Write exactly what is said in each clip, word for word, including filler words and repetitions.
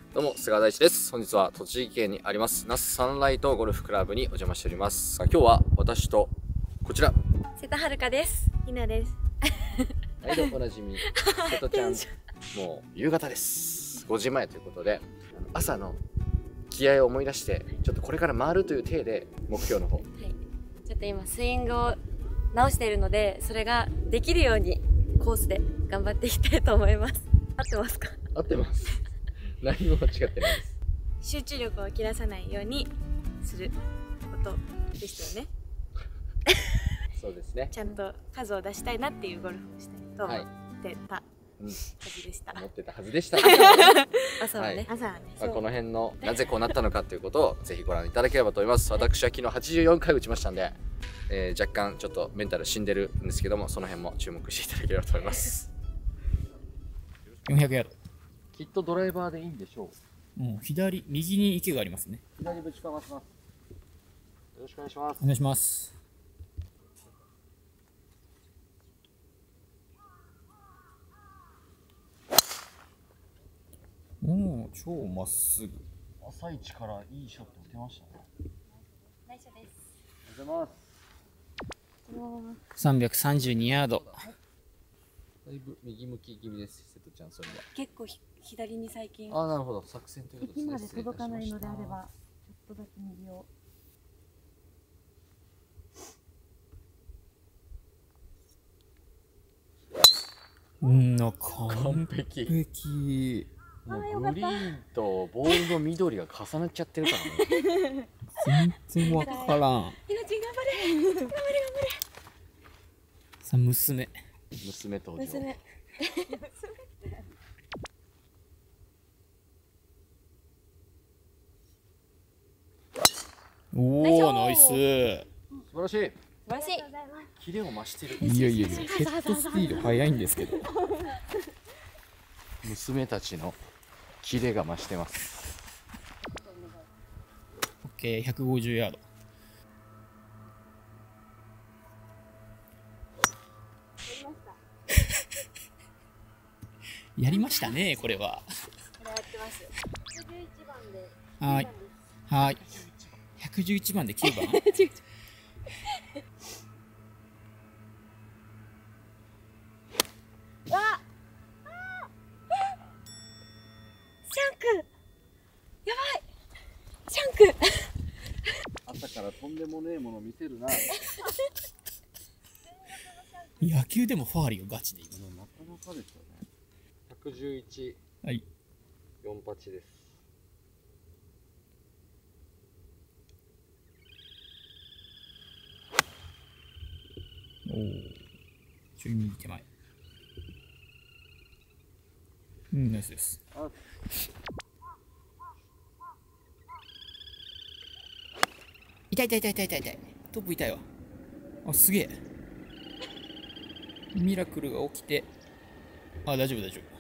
どうも、菅大地です。本日は栃木県にあります那須サンライトゴルフクラブにお邪魔しております。今日は私とこちら瀬戸遥です。ひなです。 毎度おなじみ瀬戸ちゃん。もう夕方です。ごじまえということで、朝の気合を思い出してちょっとこれから回るという体で目標の方、はい、 ちょっと今スイングを直しているので、それができるようにコースで頑張っていきたいと思います。合ってますか？ 合ってます。何も間違ってないです。 集中力を切らさないようにすることでしたよね。 そうですね。 ちゃんと数を出したいなっていうゴルフをしたいと思ってたはずでした。 思ってたはずでした。 朝はね、朝はね。 まあこの辺のなぜこうなったのかということをぜひご覧いただければと思います。私は昨日はちじゅうよんかい打ちましたんで、えー、若干ちょっとメンタル死んでるんですけども、その辺も注目していただければと思います。 よんひゃくヤード。 きっとドライバーでいいんでしょう。 もう左、右に池がありますね。 左ぶちかまします。よろしくお願いします。 お願いします。おお、超まっすぐ。 朝一からいいショット打てましたね。 内緒です。 ありがとうございます。 さんびゃくさんじゅうにヤード。 だいぶ右向き気味です、瀬戸ちゃん。それは結構左に最近。 ああ、なるほど、作戦ということですね。 今で届かないのであればちょっとだけ右を。 うんな、 完璧。 完璧。 もうグリーンとボールの緑が重なっちゃってるからね。 全然わからん。 ひなちゃん頑張れ。頑張れ頑張れ。 さあ、娘。 娘登場。 娘。 おお、ナイス。 素晴らしい。 素晴らしい。 キレを増してる。 いやいやいや、ヘッドスピード速いんですけど。 娘たちのキレが増してます。 オッケー、ひゃくごじゅうヤード。やりましたね、これは。 これやってます。ひゃくじゅういちばんで。 はい。はい。ひゃくじゅういちばんできゅうばん。 わ。シャンク。やばい。シャンク。 朝からとんでもねえものを見せるな。 野球でもファーリーがガチでいい。 なかなかですよね。ひゃくじゅういち、 はい。 よん八です。 おお。ちょい右手前。うん、ナイスです。 あ、 痛い痛い痛い痛い痛い痛い。トップ痛いわ。あ、すげえ。ミラクルが起きて。あ、大丈夫大丈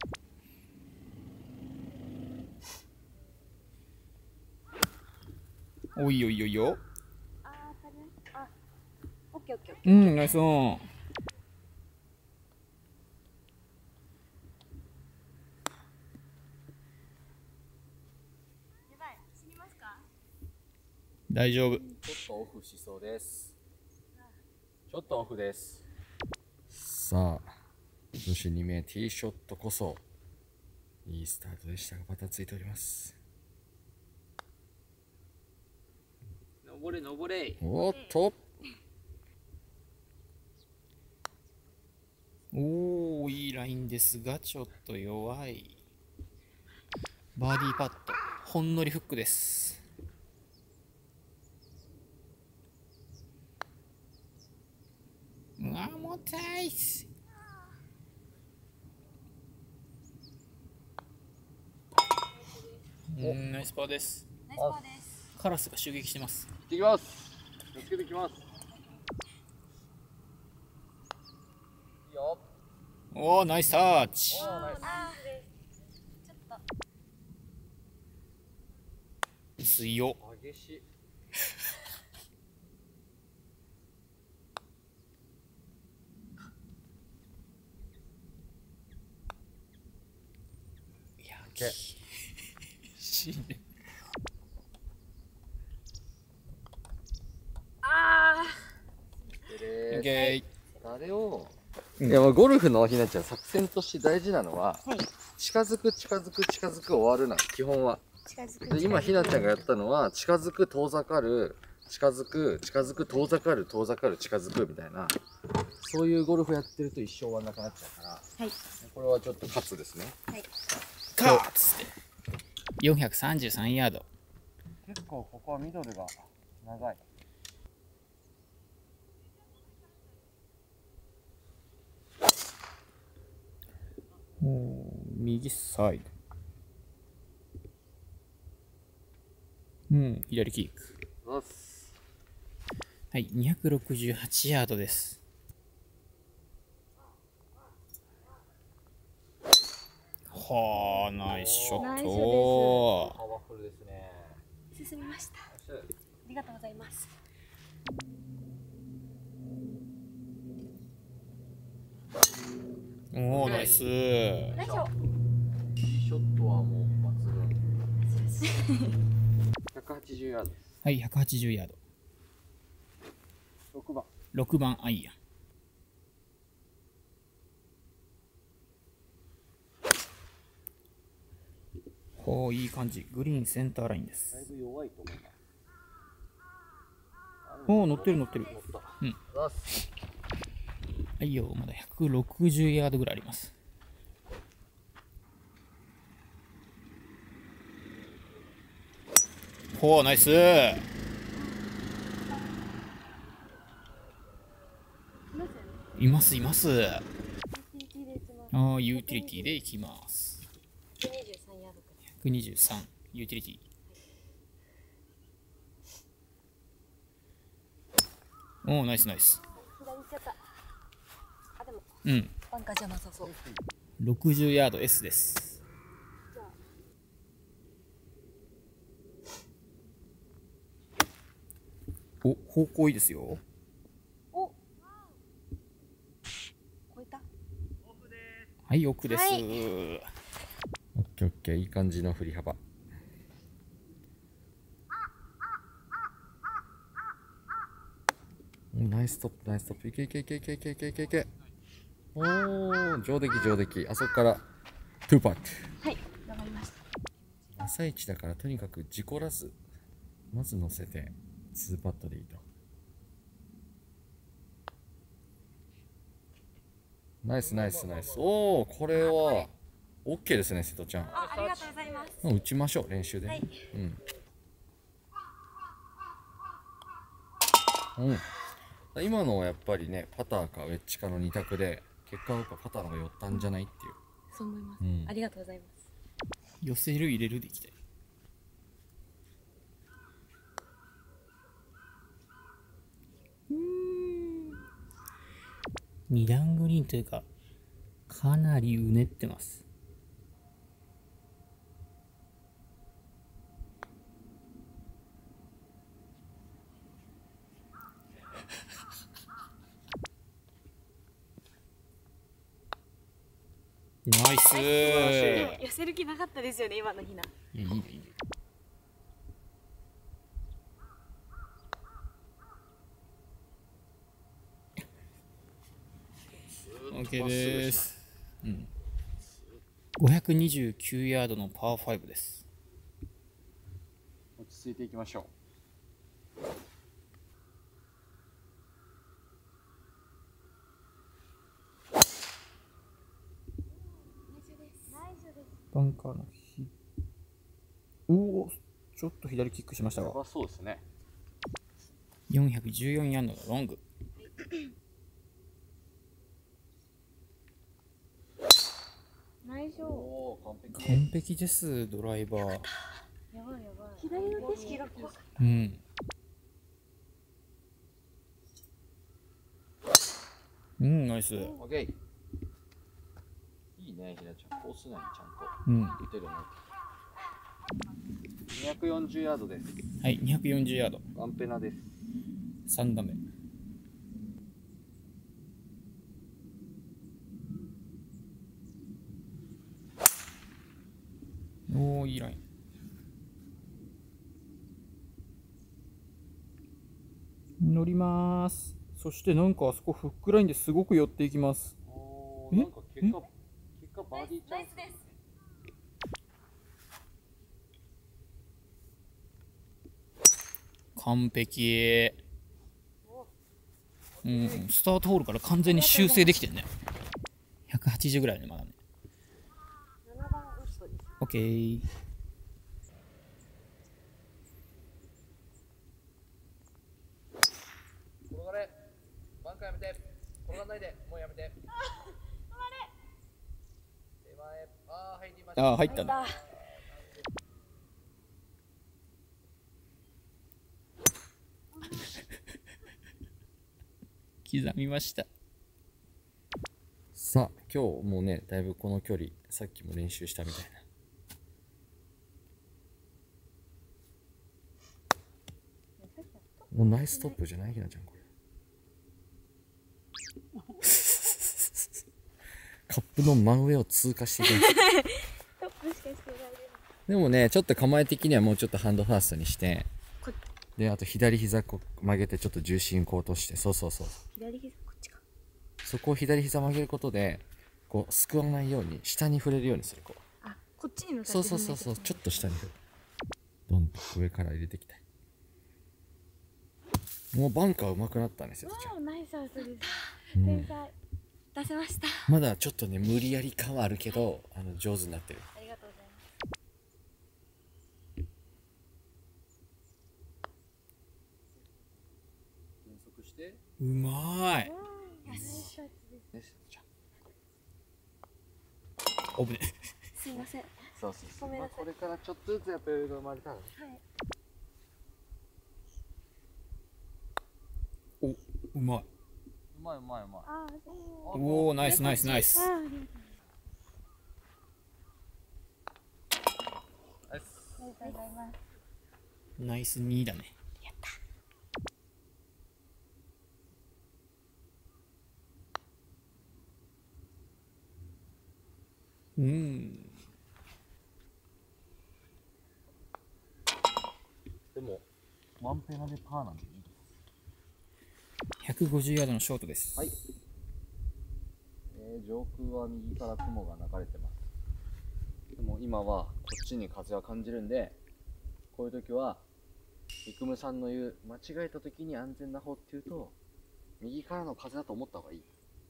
夫。おいおいおいよ。 ああ、足りない。あ、オッケーオッケー。 うん、ナイスオン。 やばい。死にますか？ 大丈夫。 ちょっとオフしそうです。ちょっとオフです。さあ、女子に名ティーショットこそいいスタートでしたが、バタついております。 登れ登れ。 おっと、 おお、いいラインですがちょっと弱い。バーディーパット、ほんのりフックです。うわ、重たいっす。うん、ナイスパーです。 ナイスパーです。 カラスが襲撃してます。 行ってきます。気をつけてきます。いいよ。 おお、ナイスタッチ。 おー、ナイス。 あー、ちょっと。 薄いよ。 激しい。 いや、 けしいね。 あオッケあれを、いや、まあゴルフのひなちゃん作戦として大事なのは、 ーはい。 近づく近づく近づく終わるなの基本は。 近づく。 で今ひなちゃんがやったのは近づく遠ざかる近づく近づく遠ざかる遠ざかる近づくみたいな、そういうゴルフやってると一生終わらなくなっちゃうから、 はい。 これはちょっと勝つですね。 はい。 ーカーッつってよんひゃくさんじゅうさんヤード。 結構ここはミドルが長い。 右サイド。うん左キック。 よし。 はいにひゃくろくじゅうはちヤードです。はあナイスショッナイスト。 パワフルですね。 進みました。ありがとうございます。 おおナイス。 ナイス。 ショットはもう抜群。ひゃくはちじゅうヤードです。 はいひゃくはちじゅうヤード。 ろくばん。 ろくばんアイアン。ほういい感じ。グリーンセンターラインです。 だいぶ弱いと思います。 おお乗ってる乗ってる。うんよし。 はいよまだひゃくろくじゅうヤードぐらいあります。ほうナイス。いますいます。ああユーティリティでいきます。 ひゃくにじゅうさんヤード。 ひゃくにじゅうさんユーティリティ。おおナイスナイス。 左行っちゃった。あでもうんバンカーじゃなさそう。 ろくじゅうヤード エス です。お方向いいですよ。 お。超えた。 はい奥です。 はいオッケーオッケー、いい感じの振り幅。おナイストップナイストップ。いけいけいけいけいけいけいけいけ。おー上出来上出来。あそこからトゥーパット。 はい。頑張りました。 朝一だからとにかく事故らずまず乗せてツーパットでいいと。ナイスナイスナイス。おおこれは OK ですね瀬戸ちゃん。 あ、ありがとうございます。 もう打ちましょう練習で。 はいうんうん、今のはやっぱりねパターかウェッジかのに択で結果はやっぱパターの方が寄ったんじゃないっていう。 そう思います。 うんありがとうございます。 寄せる入れるでいきたい。二段グリーンというかかなりうねってます。ナイスー。 寄せる気なかったですよね今のひな。 いやいいねいいね。オッケーです。うん。ごひゃくにじゅうきゅうヤードのパーファイブです。 落ち着いていきましょう。 バンカーのひおおちょっと左キックしましたがやばそうですね。 よんひゃくじゅうよんヤードのロング。 内緒。 おお完璧。 完璧ですドライバー。 やばいやばい。左の景色が怖かった。 うんうんナイス。 オッケー。いいねひなちゃんコース内にちゃんとうん打てるようになって。にひゃくよんじゅうヤードです。 はいにひゃくよんじゅうヤードワンペナです。 さん打目。おおいいライン。 乗ります。そしてなんかあそこフックラインですごく寄っていきます。 おー、なんか結果、結果バーディーチャンスです。 完璧。うん、スタートホールから完全に修正できてるね。ひゃくはちじゅうぐらいね、まだね。 ななばんウッドです。 オッケー。 転がれ。バンカーやめて。転がんないで。もうやめて。手前。あー、入りました。 あー、入ったね。刻みました。 さあ、今日もうね、だいぶこの距離、さっきも練習したみたいな。もうナイストップじゃないひなちゃん、これ。カップの真上を通過していきました。でもね、ちょっと構え的にはもうちょっとハンドファーストにして、で、あと左膝こう曲げてちょっと重心こう落として、そうそうそう。 左膝こっちか。 そこを左膝曲げることで、こうすくわないように下に触れるようにする。こう。 あ、こっちに向かって。 そうそうそうそう、ちょっと下に振る。ドンと上から入れていきたい。もうバンカー上手くなったんですよ。 わあ、ナイスアウトです。天才。出せました。 まだちょっとね、無理やり感はあるけど、あの上手になってる。 ありがとうございます。 減速して。 うまい。 よし。 よし、じゃおぶね。 すいません。 そうそうそう。 ごめんなさい。 まあ、これからちょっとずつやっぱり生まれたらね。 はい。 お、うまい。 うまいうまいうまい。 あー、 おお、ナイスナイスナイス。 あー、ありがとうナイス。 ございます。 ナイスにだね。 やった。 うん。 でも、ワンペナでパーなんでいいです。 ひゃくごじゅうヤードのショートです。 はい。えー、上空は右から雲が流れてます。でも今はこっちに風は感じるんで、こういう時は、イクムさんの言う、間違えた時に安全な方っていうと、右からの風だと思った方がいい。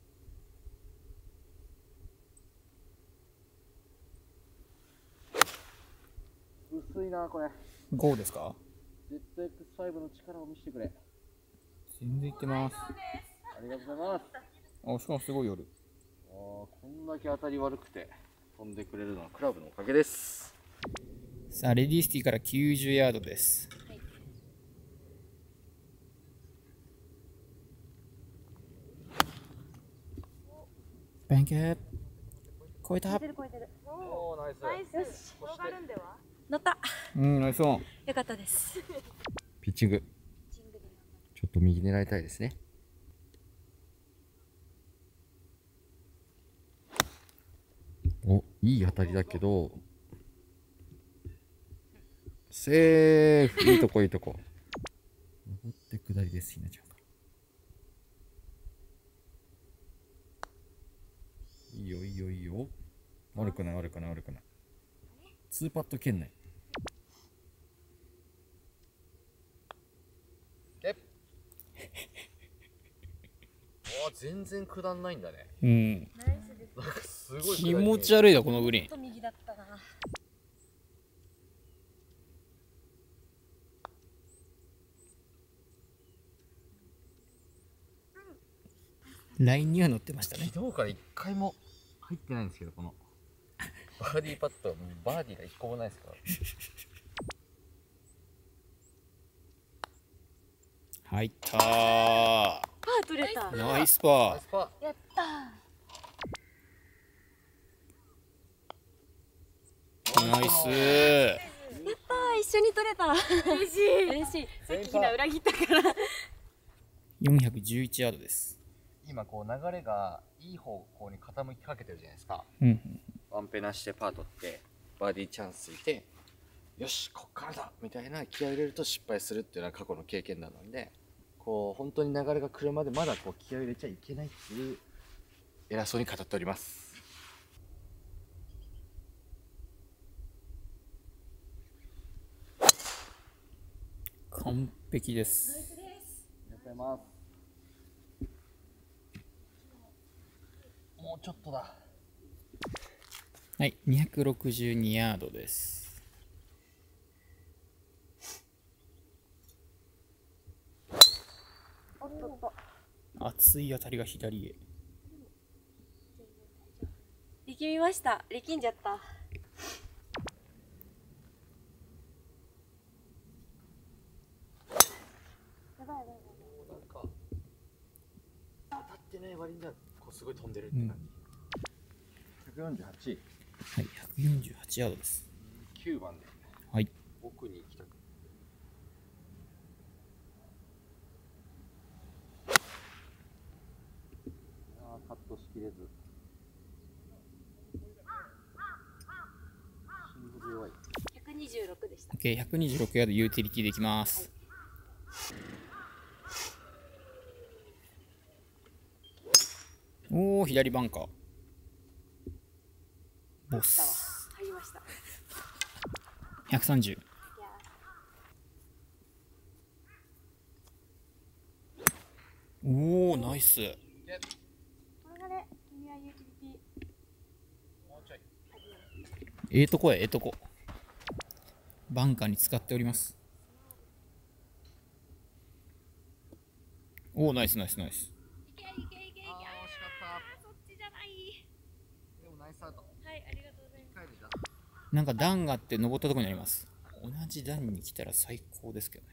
薄いなこれ。 ゴーですか？ ゼットエックスファイブ の力を見せてくれ。 全然いってます。 ありがとうございます。 あ、しかもすごい夜。 あー、こんだけ当たり悪くて飛んでくれるのはクラブのおかげです。 さあ、レディースティーからきゅうじゅうヤードです。 はい。 バンカー超えた。 超えてる超えてる。 おー、ナイス。 ナイス。よし。転がるんでは？乗った。 うん、ナイスオン。 よかったです。 ピッチング。ちょっと右狙いたいですね。お、いい当たりだけど、セーフ。いいとこいいとこ。登って下りです、ひなちゃんから。いいよいいよいいよ。悪くない悪くない悪くない。ツーパット圏内。えあ、全然下んないんだね。 うん。 ナイスです。 なんかすごい気持ち悪いな、このグリーン。 ちょっと右だったな。 ラインには乗ってましたね。 昨日から一回も入ってないんですけど、このバーディーパット、バーディーが一個もないですから。 入ったー。 パー取れた。 ナイスパナイスパやったー。ナイスー。 ー。やったー、一緒に取れた。嬉しい。嬉しい。さっきひな裏切ったから。 よんひゃくじゅういちヤードです。 今こう流れがいい方向に傾きかけてるじゃないですか。 うん。 ワンペナしてパー取ってバーディーチャンスついて、よしこっからだみたいな気合い入れると失敗するっていうのは過去の経験談なんで、ここう本当に流れが来るまでまだこう気合を入れちゃいけないっていう偉そうに語っております。 完璧です。 ナイスです。 ありがとうございます。もうちょっとだ。 はい、にひゃくろくじゅうにヤードです。 おっとっと。 熱い当たりが左へ。 力みました。力んじゃった。やばいやばいやばい。 なんか当たってない割にはこうすごい飛んでるって感じ。ひゃくよんじゅうはち。 はい、ひゃくよんじゅうはちヤードです。 きゅうばんで。 はい。 奥に行きたく。ああ、カットしきれず。シングル弱い。 ひゃくにじゅうろくでした。 OK、ひゃくにじゅうろくヤードユーティリティできます。はい、おお、左バンカー。ボス。 入りました。 ひゃくさんじゅう。おお、ナイス。 これがね、君はユーティリティ。 もうちょい。 ええとこや、ええとこ。バンカーに使っております。おお、ナイスナイスナイス。 いけいけいけいけ。ああ、惜しかった。そっちじゃない。 でもナイスアウト。 はい、ありがとうございます。 帰るじゃん。 なんか段があって登ったところにあります。同じ段に来たら最高ですけどね。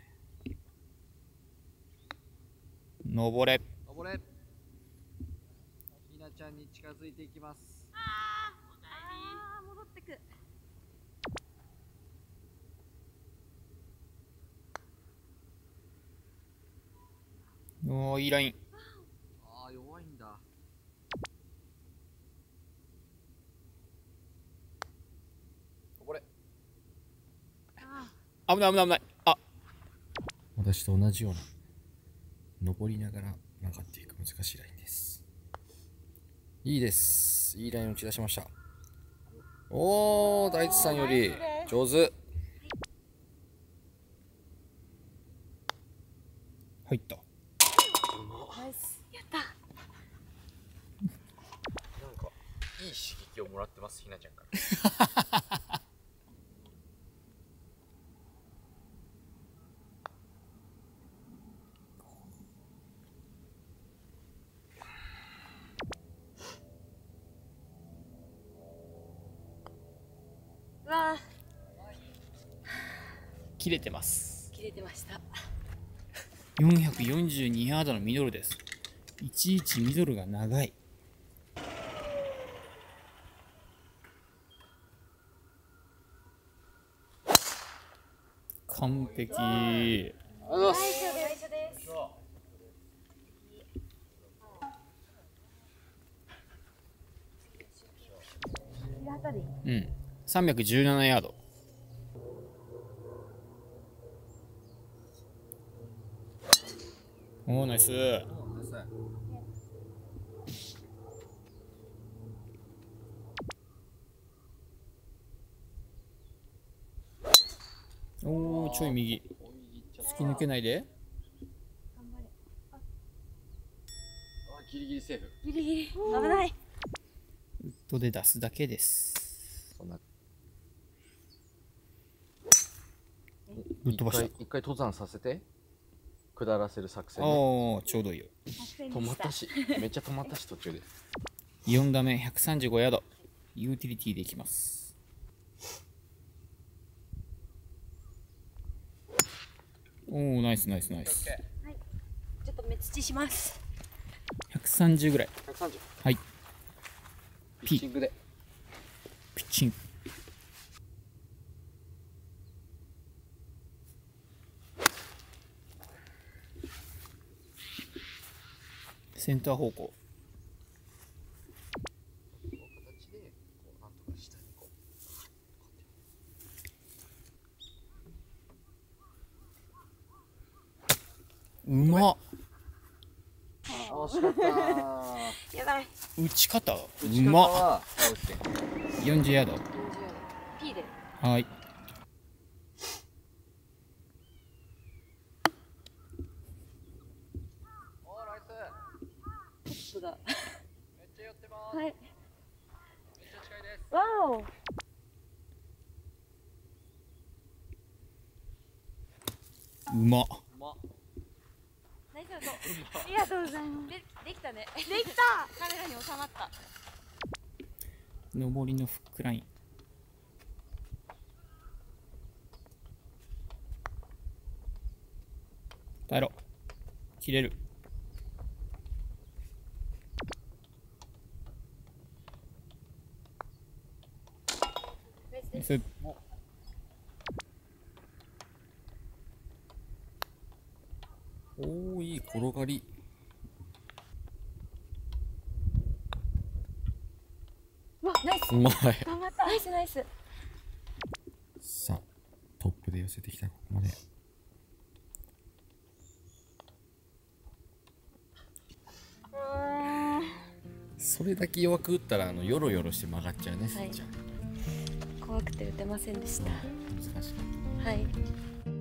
登れ。 登れ。ひなちゃんに近づいていきます。 あー、おかえり。あー、戻ってく。 おお、いいライン。 ああ、弱いんだ。登れ。 危ない危ない危ない。あ、 私と同じような登りながら曲がっていく難しいラインです。いいです。いいラインを打ち出しました。おお、大地さんより上手。 入った。 ナイス。やった。 なんかいい刺激をもらってます、ひなちゃんから。 うわー、切れてます。 切れてました。 よんひゃくよんじゅうにヤードのミドルです。いちいちミドルが長い。完璧。 ありがとうございます。 内緒です。 うん、さんびゃくじゅうななヤード。おお、ナイス。おお、ちょい右。突き抜けないで。 頑張れ。 あ、ギリギリセーフ。 ギリギリ。危ない。 ウッドで出すだけです。 そんな。 ぶっ飛ばした。 一回、一回登山させて。下らせる作戦。 おお、ちょうどいいよ。 止まったし、めっちゃ止まったし、途中で。 よん打目、ひゃくさんじゅうごヤード。ユーティリティでいきます。おお、ナイスナイスナイス。 はい。ちょっと目土します。 ひゃくさんじゅうぐらい。 ひゃくさんじゅう。 はい。 ピッチングで。 ピッチング。センター方向。うまっ。 惜しかったやばい。 打ち方う打ち方まっ。 は OK。 よんじゅうヤード。 P で。 はい。 おー、ナイス。 トップが。 めっちゃ寄ってます。 はい。 めっちゃ近いです。 わお。 うまっ。 うまっ。 ナイスアウト。ありがとうございます。で、できたね。できた。カメラに収まった。 上りのフックライン。耐えろ。切れる。ナイス。 おー、いい転がり。 うわ、ナイス。 うまい。 頑張った。ナイスナイス。 さあ、トップで寄せてきたここまで。それだけ弱く打ったらあのヨロヨロして曲がっちゃうね、 はいせんちゃん。 怖くて打てませんでした。 難しい。 はい。